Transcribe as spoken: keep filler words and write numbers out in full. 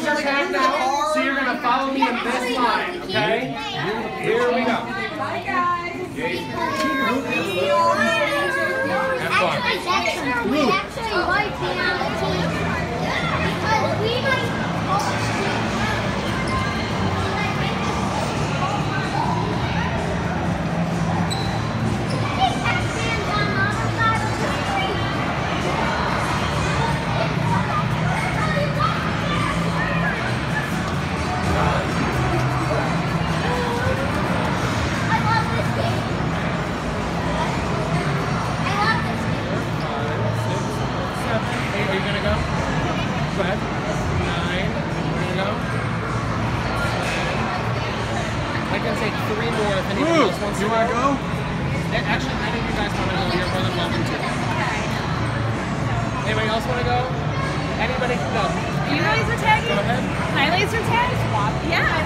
laser tag now, so you're going to follow me in this line, okay? Here we go. Bye, guys. Have fun. We actually like being on the team because we might. Are you gonna go? Go ahead. Nine. Are you gonna go? I can take three more if anyone else wants to. You wanna go? Actually, I think you guys want to go. You're more than welcome to. Anybody else want to go? Anybody can go. Are you laser tagging? Go ahead. Can I laser tag? Yeah.